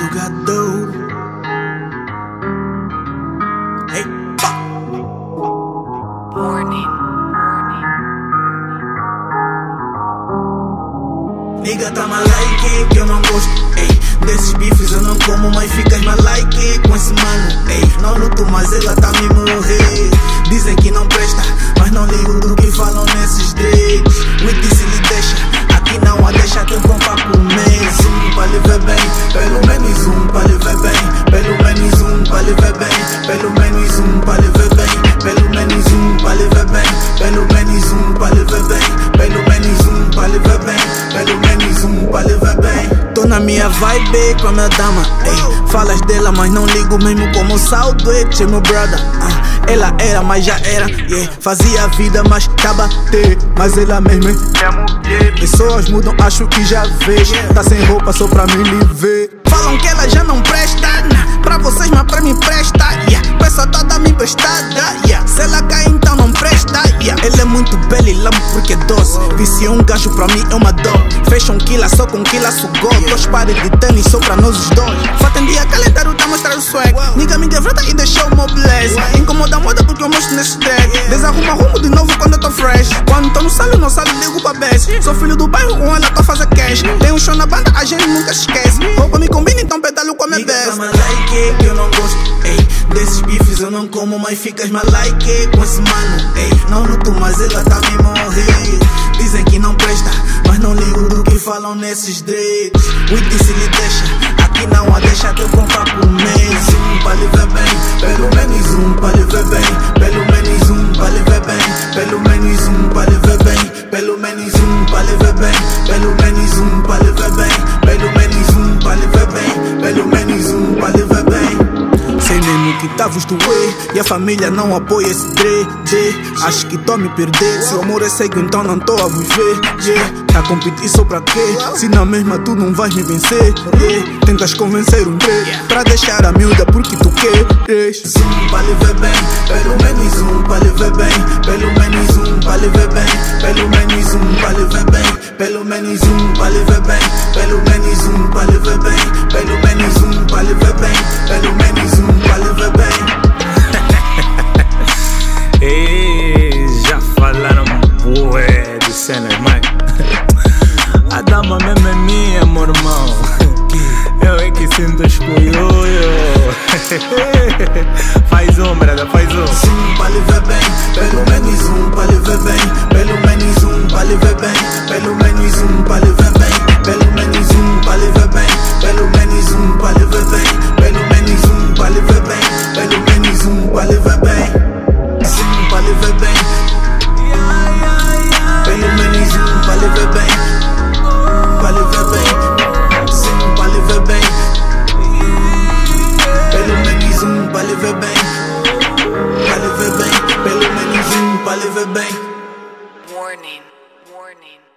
jogador. Hey, Nigga, tá my like que eu não gosto, ei. Desses bifes eu não como, mas ficas my like com esse mano, ei. Não luto, mas ela tá me morrer. Dizem que não presta, mas não ligo do que falam nesses dreads. Witty se lhe deixa, aqui não há deixa que eu vou pra comer. Pra lhe ver bem, pelo menos pra lhe ver bem. Pelo menos pra lhe ver bem. Pelo menos pra lhe ver bem. Pelo menos pra lhe ver bem. Pelo menos pra lhe ver bem. Pelo menos pra lhe ver bem. Pelo menos pra lhe ver bem. Tô na minha vibe com a minha dama, ei. Falas dela, mas não ligo mesmo como Sonosuite, meu brother. Ela era, mas já era, yeah. Fazia a vida, mas tá bater. Mas ela mesmo é minha mulher. Pessoas mudam, acho que já vês. Tá sem roupa só pra me lhe ver. Falam que ela já não presta, pra vocês, mas pra mim presta, yeah. Peça toda me emprestada, yeah. Se ela cai, então não presta, yeah. Ela é muito bela e lamo porque é doce. Viciou um gajo, pra mim é uma dor. Fecha um Killa, só com Killa sugou. Dois pares de tênis só pra nós os dois. Fatendia Calendário, tá mostrar o swag. Nigga me devrota e deixou o mobless. Incomoda a moda porque eu mostro nesse tag. Desarruma rumo de novo quando eu tô fresh. Quando tô no salão, não sabe, ligo pra Bess. Sou filho do bairro, com ela tô fazer cash. Tem um show na banda, a gente nunca se esquece. Roupa me combina, então pedalo com a minha best. Nigga, like que eu não gosto, ei. Desses bifes eu não como, mas ficas my like com esse mano, ei. Não luto, mas ela tá me morrer. Dizem que não presta, mas não ligo do que falam nesses dreads. Witty se lhe deixa, aqui não há deixa que eu vou pra comer. Pra lhe ver bem, pelo menos pra lhe ver bem. Pelo menos pra lhe ver bem. Pelo menos pra lhe ver bem. Pelo menos pra lhe ver bem. Pelo menos pra lhe ver bem. Pelo menos pra lhe ver bem. Pelo menos pra lhe ver bem. Sei mesmo que tavos do way e a família não apoia esse dread. Acho que tô a me perder. Se o amor é cego, então não tô a vos ver, yeah. Tá a competir só pra quê? Se na mesma tu não vais me vencer, yeah. Tentas convencer um dread pra deixar a miúda porque tu queres. Pra lhe ver bem, pelo menos pra lhe ver bem. Pelo menos pra lhe ver bem. Pelo menos pra lhe ver bem. Pelo menos pra lhe ver bem. Pelo menos pra lhe ver bem. Pelo menos pra lhe ver bem. Pelo menos pra lhe ver bem. Ei, já falaram bué de cenas, mas a dama mesmo é minha, meu irmão. Eu é que sinto os cuiuios. Faz brada, faz Pra lhe ver bem, pelo menos pra lhe ver bem. Pelo menos pra lhe ver bem. Pelo menos pra lhe ver bem. Pelo menos pra lhe ver bem. Pelo menos pra lhe ver bem. Pelo menos pra lhe ver bem. Pelo menos pra lhe ver bem. Pra lhe ver bem. Pelo menos pra lhe ver bem. Pra lhe ver bem. Sim, pra lhe ver bem. Pelo menos pra lhe ver bem. Pra lhe ver bem. Pelo menos pra lhe ver bem. Warning.